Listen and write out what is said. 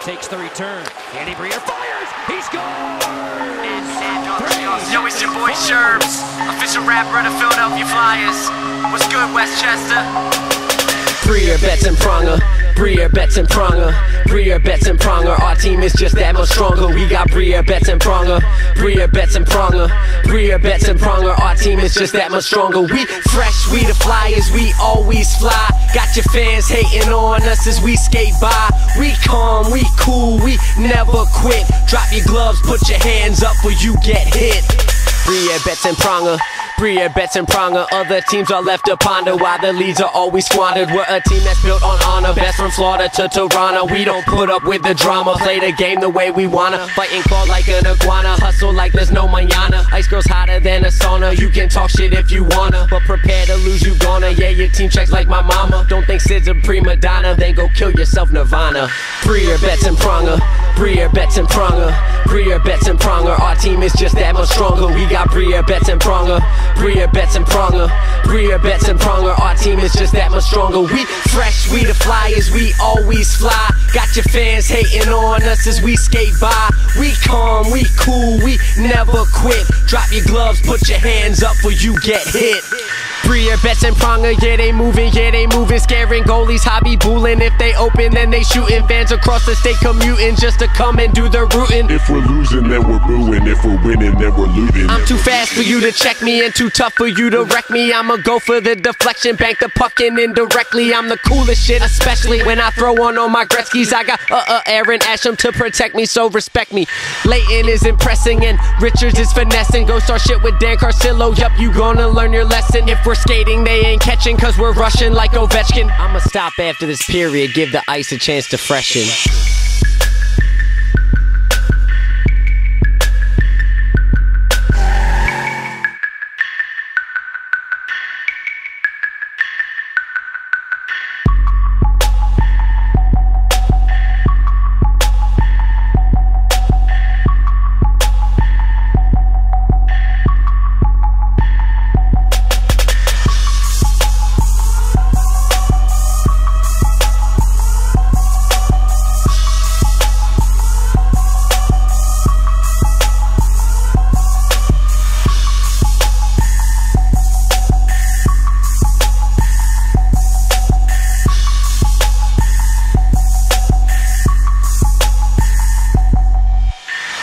takes the return. Andy Breer fires. He scores! Yo, it's your boy Sherbs, official rapper of the Philadelphia Flyers. What's good, Westchester? Breer, Betts, and Pronger. Breer, Betts, and Pronger. Breer, Betts, and Pronger. Our team is just that much stronger. We got Breer, Betts, and Pronger. Breer, Betts, and Pronger. Breer, Betts, and Pronger. Our team is just that much stronger. We fresh, we the Flyers, we always fly. Got your fans hating on us as we skate by. We calm, we cool, we never quit. Drop your gloves, put your hands up or you get hit. Breer, Betts, and Pronger. Breer, Betts, and Pronger. Other teams are left to ponder why the leads are always squandered. We're a team that's built on honor, best from Florida to Toronto. We don't put up with the drama, play the game the way we wanna. Fighting claw like an iguana, hustle like there's no mañana. Ice girl's hotter than a sauna. You can talk shit if you wanna, but prepare to lose, you gonna. Yeah, your team checks like my mama. Don't think Sid's a prima donna, then go kill yourself, Nirvana. Breer, Betts, and Pronger. Breer, Betts, and Pronger. Breer, Betts, and Pronger. Our team is just that much stronger. We got Breer, Betts, and Pronger. Breer, Betts, and Pronger. Breer, Betts, and Pronger. Our team is just that much stronger. We fresh, we the Flyers, we always fly. Got your fans hating on us as we skate by. We calm, we cool, we never quit. Drop your gloves, put your hands up or you get hit. Breer, Betts, and Pronger, yeah they moving, scaring goalies, hobby booling. If they open, then they shooting. Fans across the state commuting just to come and do the rooting. If we're losing, then we're booing. If we're winning, then we're looting. I'm too fast for you to check me and too tough for you to wreck me. I'ma go for the deflection, bank the puck in indirectly. I'm the coolest shit, especially when I throw on all my Gretzky's. I got Aaron Asham to protect me, so respect me. Leighton is impressing and Richards is finessing. Go start shit with Dan Carcillo, yup, you gonna learn your lesson. If we're skating, they ain't catching, cause we're rushing like Ovechkin. I'ma stop after this period, give the ice a chance to freshen.